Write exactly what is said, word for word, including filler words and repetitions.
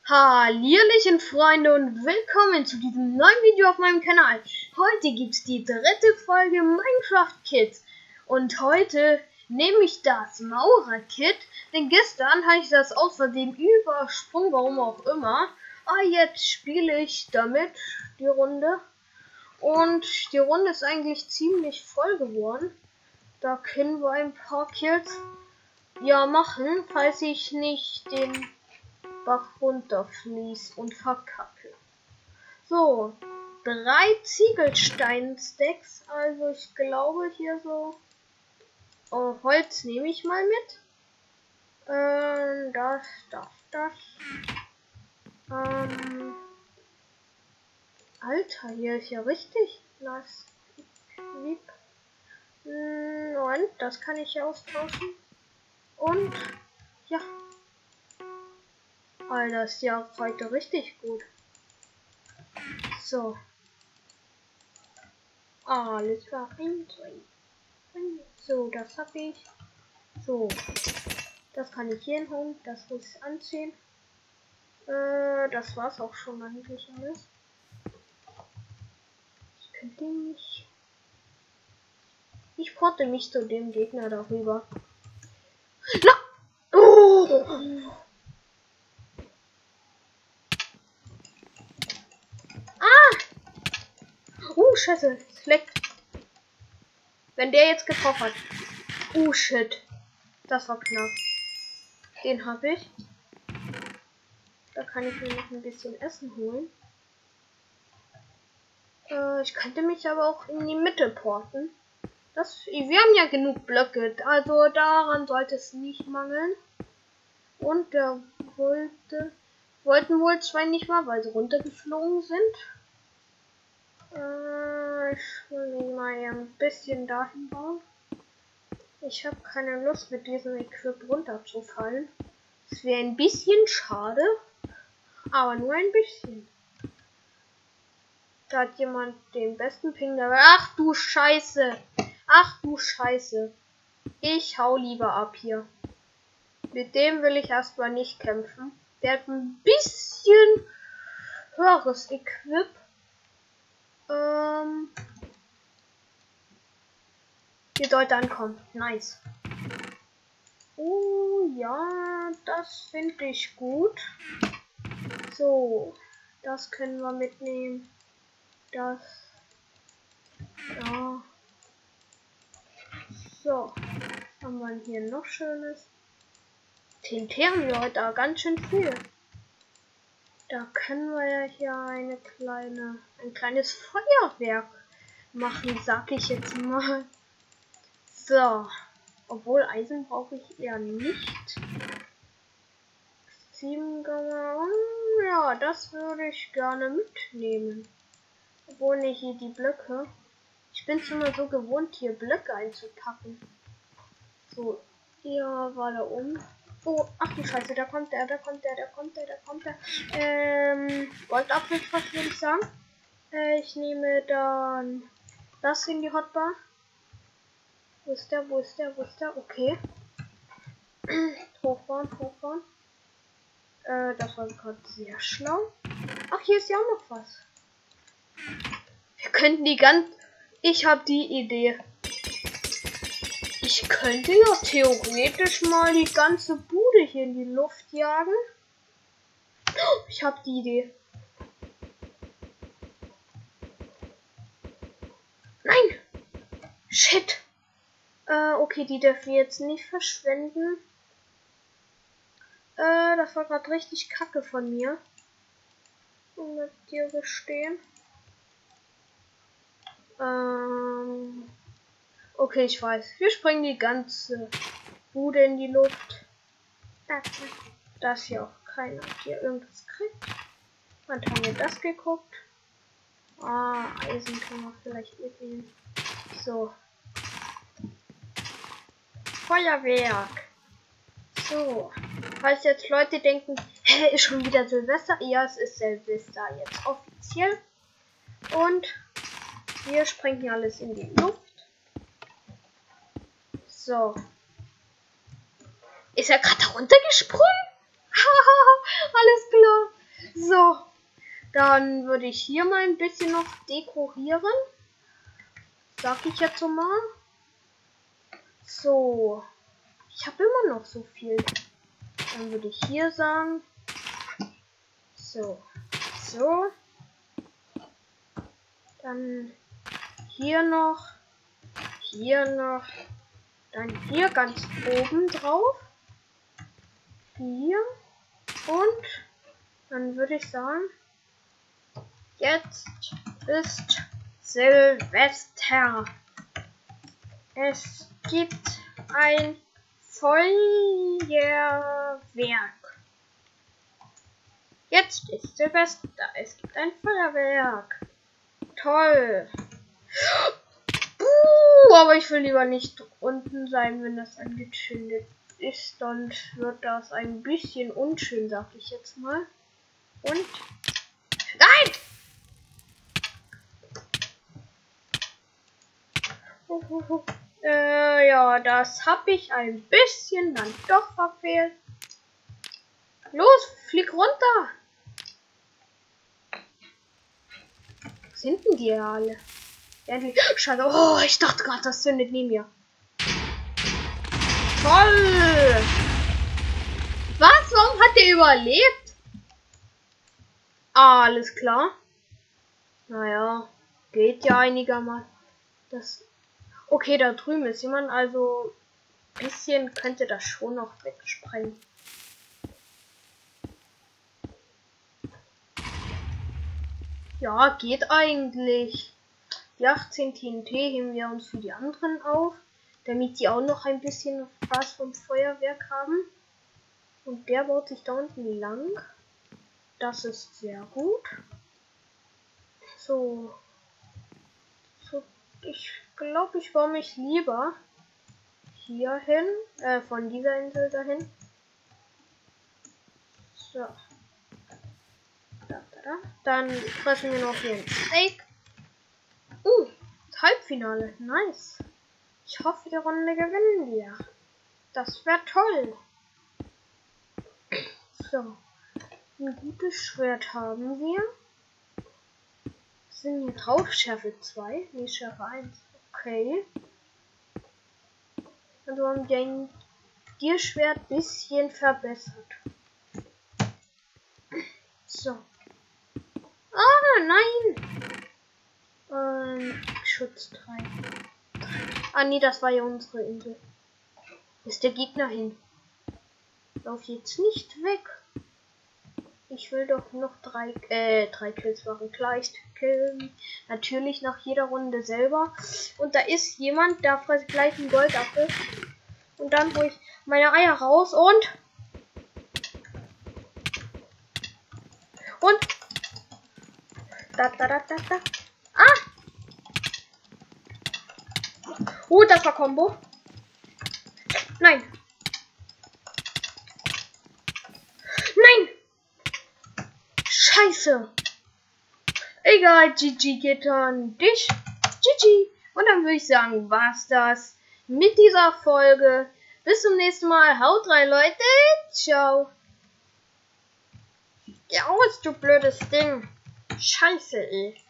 Hallihallöchen Freunde und willkommen zu diesem neuen Video auf meinem Kanal. Heute gibt es die dritte Folge Minecraft Kids und heute nehme ich das Maurer Kit, denn gestern habe ich das aus Versehen übersprungen, warum auch immer. Ah, jetzt spiele ich damit die Runde und die Runde ist eigentlich ziemlich voll geworden. Da können wir ein paar Kills ja machen, falls ich nicht den Bach runterfließt und verkacke. So, drei Ziegelstein-Stacks, also ich glaube hier so. Oh, Holz nehme ich mal mit. Ähm, das, das, das. Ähm, Alter, hier ist ja richtig nass. Und das kann ich austauschen. Und ja. Alter, ist ja heute richtig gut. So. Alles klar. So, das habe ich. So. Das kann ich hier hinholen. Das muss ich anziehen. Äh, das war's auch schon eigentlich alles. Ich könnte mich. Ich porte mich zu dem Gegner darüber. Na! Oh! Uh, Scheiße, es leckt. Wenn der jetzt getroffen hat. Uh, shit. Das war knapp. Den habe ich. Da kann ich mir noch ein bisschen Essen holen. Äh, ich könnte mich aber auch in die Mitte porten. Das, wir haben ja genug Blöcke. Also daran sollte es nicht mangeln. Und der wollte... Wollten wohl zwei nicht mal, weil sie runtergeflogen sind. Ich will mich mal ein bisschen dahin bauen. Ich habe keine Lust, mit diesem Equip runterzufallen. Es wäre ein bisschen schade, aber nur ein bisschen. Da hat jemand den besten Ping dabei. Ach du Scheiße! Ach du Scheiße! Ich hau lieber ab hier. Mit dem will ich erstmal nicht kämpfen. Der hat ein bisschen höheres Equip. Ähm, hier sollte ankommen. Nice. Oh ja, das finde ich gut. So, das können wir mitnehmen. Das. Ja. So, haben wir hier noch Schönes. T N T haben wir heute auch ganz schön viel. Da können wir ja hier eine kleine, ein kleines Feuerwerk machen, sag ich jetzt mal. So, obwohl Eisen brauche ich eher nicht. sieben, ja, das würde ich gerne mitnehmen. Obwohl nicht hier die Blöcke. Ich bin es immer so gewohnt, hier Blöcke einzupacken. So, hier war da oben. Oh, ach du Scheiße, da kommt der, da kommt der, da kommt der, da kommt der. Ähm, Goldapfelfrosch würde ich sagen. Äh, ich nehme dann das in die Hotbar. Wo ist der, wo ist der, wo ist der? Okay. Hochbauen, hochbauen. Äh, das war gerade sehr schlau. Ach, hier ist ja auch noch was. Wir könnten die ganz... Ich habe die Idee. Ich könnte ja theoretisch mal die ganze Bude hier in die Luft jagen. Ich habe die Idee. Nein! Shit! Äh, okay, die dürfen wir jetzt nicht verschwenden. Äh, das war gerade richtig kacke von mir. Um mit dir gestehen. Ähm... Okay, ich weiß. Wir springen die ganze Bude in die Luft. Dass hier auch keiner hier irgendwas kriegt. Und haben wir das geguckt. Ah, Eisen können wir vielleicht mitnehmen. So. Feuerwerk. So. Falls jetzt Leute denken, hä, ist schon wieder Silvester? Ja, es ist Silvester jetzt offiziell. Und wir springen hier alles in die Luft. So. Ist er gerade runtergesprungen? Alles klar. So, dann würde ich hier mal ein bisschen noch dekorieren. Sag ich jetzt so mal. So, ich habe immer noch so viel. Dann würde ich hier sagen. So, so. Dann hier noch. Hier noch. Dann hier ganz oben drauf. Hier. Und dann würde ich sagen, jetzt ist Silvester. Es gibt ein Feuerwerk. Jetzt ist Silvester. Es gibt ein Feuerwerk. Toll. Uh, aber ich will lieber nicht unten sein, wenn das angezündet ist. Dann wird das ein bisschen unschön, sag ich jetzt mal. Und... Nein! Uh, uh, uh. Äh, ja, das habe ich ein bisschen dann doch verfehlt. Los, flieg runter! Wo sind denn die alle? Endlich. Schade. Oh, ich dachte gerade, das zündet neben mir. Toll! Was? Warum hat der überlebt? Ah, alles klar. Naja, geht ja einigermaßen. Das. Okay, da drüben ist jemand, also ein bisschen könnte das schon noch wegsprengen. Ja, geht eigentlich. Die achtzehn T N T heben wir uns für die anderen auf, damit die auch noch ein bisschen Spaß vom Feuerwerk haben. Und der baut sich da unten lang. Das ist sehr gut. So. So, ich glaube, ich baue mich lieber hier hin, äh, von dieser Insel dahin. So. Da, da, da. Dann fressen wir noch hier ein Steak. Uh, Halbfinale. Nice. Ich hoffe, die Runde gewinnen wir. Das wäre toll. So. Ein gutes Schwert haben wir. Was sind hier drauf? Schärfe zwei? Nee, Schärfe eins. Okay. Also haben wir ein Tierschwert ein bisschen verbessert. So. Ah, nein! Ähm, Schutz drei. Ah, nee, das war ja unsere Insel. Ist der Gegner hin? Lauf jetzt nicht weg. Ich will doch noch drei, äh, drei Kills machen. Klar, ich kill natürlich nach jeder Runde selber. Und da ist jemand, da fresse ich gleich einen Goldapfel. Und dann hole ich meine Eier raus und... Und... Da, da, da, da, da. Ah! Oh, das war Combo. Nein. Nein! Scheiße. Egal, G G geht an dich. G G. Und dann würde ich sagen, war's das mit dieser Folge. Bis zum nächsten Mal. Haut rein, Leute. Ciao. Ja, du blödes Ding. Scheiße, ey.